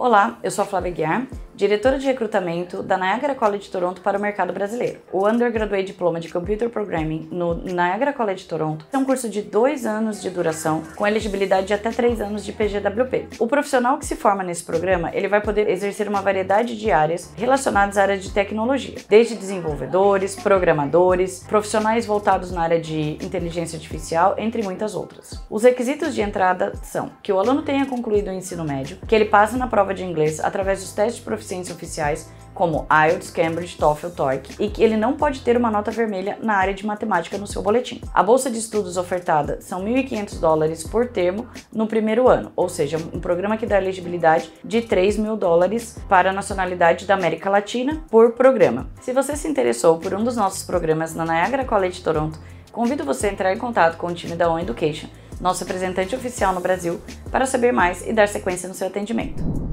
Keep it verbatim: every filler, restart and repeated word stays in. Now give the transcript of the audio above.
Olá, eu sou a Flávia Guiar, diretora de recrutamento da Niagara College Toronto para o mercado brasileiro. O Undergraduate Diploma de Computer Programming no Niagara College Toronto é um curso de dois anos de duração, com elegibilidade de até três anos de P G W P. O profissional que se forma nesse programa, ele vai poder exercer uma variedade de áreas relacionadas à área de tecnologia, desde desenvolvedores, programadores, profissionais voltados na área de inteligência artificial, entre muitas outras. Os requisitos de entrada são que o aluno tenha concluído o ensino médio, que ele passe na prova de inglês através dos testes de proficiência oficiais, como I E L T S, Cambridge, TOEFL, TOEIC, e que ele não pode ter uma nota vermelha na área de matemática no seu boletim. A bolsa de estudos ofertada são mil e quinhentos dólares por termo no primeiro ano, ou seja, um programa que dá elegibilidade de três mil dólares para a nacionalidade da América Latina por programa. Se você se interessou por um dos nossos programas na Niagara College Toronto, convido você a entrar em contato com o time da On Education, nosso representante oficial no Brasil, para saber mais e dar sequência no seu atendimento.